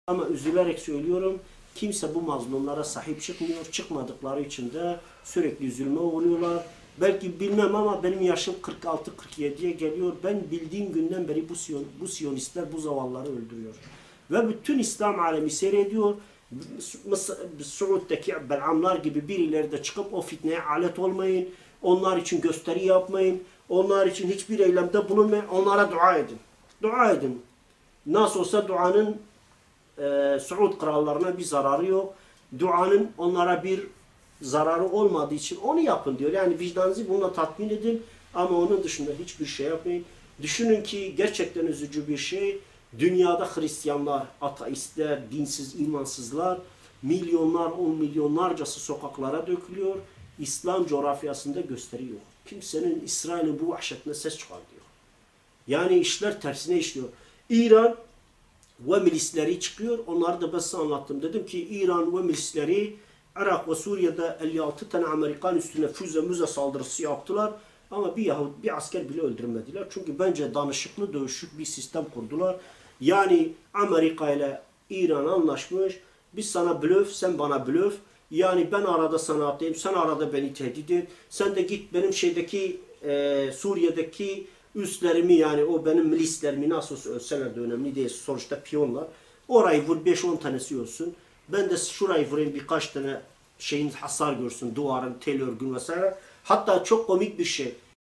Ama üzülerek söylüyorum, kimse bu mazlumlara sahip çıkmıyor. Çıkmadıkları için de sürekli üzülme oluyorlar. Belki bilmem ama benim yaşım 46-47'ye geliyor. Ben bildiğim günden beri bu Siyonistler bu zavalları öldürüyor. Ve bütün İslam alemi seyrediyor. Suud'daki Belamlar gibi birileri de çıkıp o fitneye alet olmayın. Onlar için gösteri yapmayın. Onlar için hiçbir eylemde bulunmayın. Onlara dua edin. Dua edin. Nasıl olsa duanın Suud krallarına bir zararı yok. Duanın onlara bir zararı olmadığı için onu yapın diyor. Yani vicdanınızı bununla tatmin edin ama onun dışında hiçbir şey yapmayın. Düşünün ki gerçekten üzücü bir şey. Dünyada Hristiyanlar, ateistler, dinsiz, imansızlar milyonlar, 10 milyonlarcası sokaklara dökülüyor. İslam coğrafyasında gösteri yok. Kimsenin İsrail'in bu vahşetine ses çıkartıyor. Yani işler tersine işliyor. İran ve milisleri çıkıyor. Onları da ben size anlattım. Dedim ki İran ve milisleri Irak ve Suriye'de 56 tane Amerikan üstüne füze saldırısı yaptılar. Ama bir asker bile öldürmediler. Çünkü bence danışıklı dövüşük bir sistem kurdular. Yani Amerika ile İran anlaşmış. Biz sana blöf, sen bana blöf. Yani ben arada sana atayım, sen arada beni tehdit et. Sen de git benim Suriye'deki üslerimi yani o benim milislerimi nasıl olsa ölseler de önemli değil. Sonuçta piyonlar. Orayı vur 5-10 tanesi ölsün. Ben de şurayı vurayım birkaç tane şeyin hasar görsün. Duvarın, tel örgün vesaire. Hatta çok komik bir şey.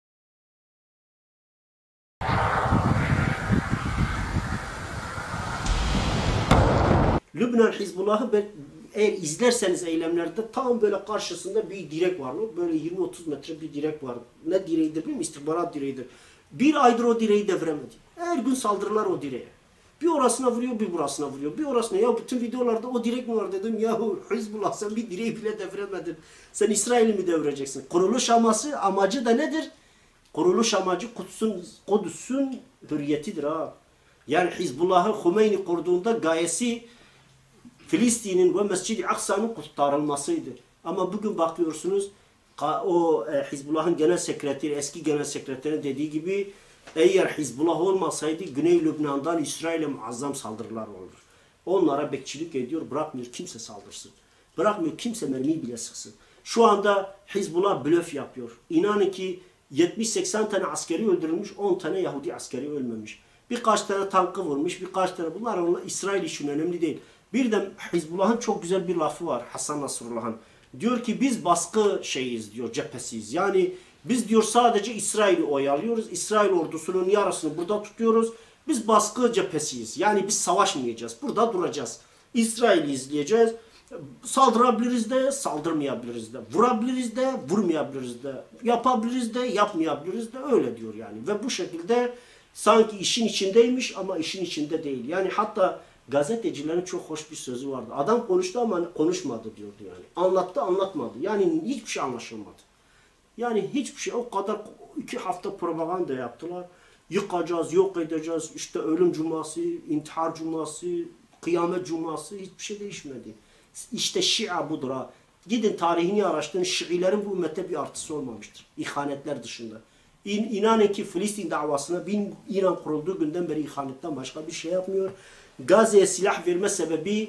Lübnan Hizbullah'ı eğer izlerseniz eylemlerde tam böyle karşısında bir direk var. Böyle 20-30 metre bir direk var. Ne direğidir bilmiyorum. İstihbarat direğidir. Bir aydır o direği devremedi. Her gün saldırırlar o direğe. Bir orasına vuruyor, bir burasına vuruyor. Bir orasına ya bütün videolarda o direk mi var dedim. Yahu Hizbullah sen bir direği bile devremedin. Sen İsrail'i mi devireceksin? Kuruluş amacı da nedir? Kuruluş amacı Kudüs'ün hürriyetidir ha. Yani Hizbullah'ı Hümeyni kurduğunda gayesi Filistin'in ve Mescid-i Aksa'nın kurtarılmasıydı. Ama bugün bakıyorsunuz Hizbullah'ın genel sekreteri, eski genel sekreterin dediği gibi eğer Hizbullah olmasaydı Güney Lübnan'dan İsrail'e muazzam saldırılar olur. Onlara bekçilik ediyor, bırakmıyor kimse saldırsın. Bırakmıyor kimse mermiyi bile sıksın. Şu anda Hizbullah blöf yapıyor. İnanın ki 70-80 tane askeri öldürülmüş, 10 tane Yahudi askeri ölmemiş. Birkaç tane tankı vurmuş, birkaç tane bunlar İsrail için önemli değil. Bir de Hizbullah'ın çok güzel bir lafı var Hasan Nasrullah'ın. Diyor ki biz baskı şeyiz diyor, cephesiyiz. Yani biz diyor sadece İsrail'i oyalıyoruz. İsrail ordusunun yarısını burada tutuyoruz. Biz baskı cephesiyiz. Yani biz savaşmayacağız. Burada duracağız. İsrail'i izleyeceğiz. Saldırabiliriz de, saldırmayabiliriz de. Vurabiliriz de, vurmayabiliriz de. Yapabiliriz de, yapmayabiliriz de. Öyle diyor yani. Ve bu şekilde sanki işin içindeymiş ama işin içinde değil. Yani hatta gazetecilerin çok hoş bir sözü vardı. Adam konuştu ama konuşmadı diyordu yani. Anlattı anlatmadı. Yani hiçbir şey anlaşılmadı. Yani hiçbir şey o kadar 2 hafta propaganda yaptılar. Yıkacağız, yok edeceğiz. İşte ölüm cuması, intihar cuması, kıyamet cuması hiçbir şey değişmedi. İşte Şia budur ha. Gidin tarihini araştırın. Şiilerin bu ümmete bir artısı olmamıştır. İhanetler dışında. İnanın ki Filistin davasına İran kurulduğu günden beri ihanetten başka bir şey yapmıyor. Gazze'ye silah verme sebebi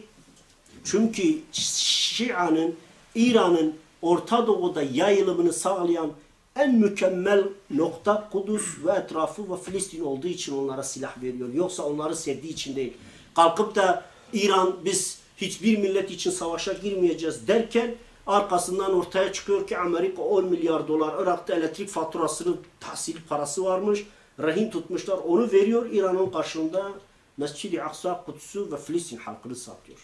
çünkü Şia'nın, İran'ın Orta Doğu'da yayılımını sağlayan en mükemmel nokta Kudüs ve etrafı ve Filistin olduğu için onlara silah veriyor. Yoksa onları sevdiği için değil. Kalkıp da İran biz hiçbir millet için savaşa girmeyeceğiz derken arkasından ortaya çıkıyor ki Amerika 10 milyar dolar Irak'ta elektrik faturasının tahsil parası varmış. Rehin tutmuşlar. Onu veriyor. İran'ın karşılığında Mescid-i Aksa, Kudüs'ü ve Filistin halkını satıyor.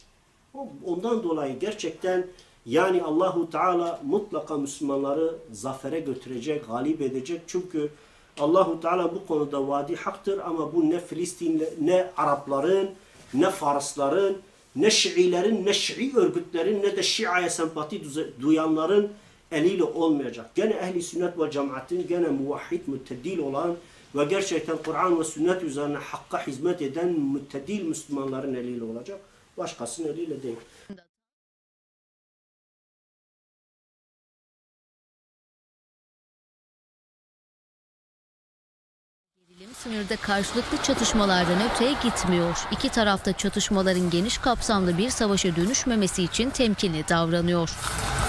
Ondan dolayı gerçekten yani Allahu Teala mutlaka Müslümanları zafere götürecek, galip edecek. Çünkü Allahu Teala bu konuda vaadi haktır ama bu ne Filistinli, ne Arapların, ne Farsların, ne Şiilerin, ne Şii örgütlerin, ne de Şia'ya sempati duyanların eliyle olmayacak. Gene ehli sünnet ve cemaatin, gene muvahhid, müttedil olan ve gerçekten Kur'an ve sünnet üzerine hakka hizmet eden müttedil Müslümanların eliyle olacak. Başkasının eliyle değil. Sınırda karşılıklı çatışmalardan öteye gitmiyor. İki tarafta çatışmaların geniş kapsamlı bir savaşa dönüşmemesi için temkinli davranıyor.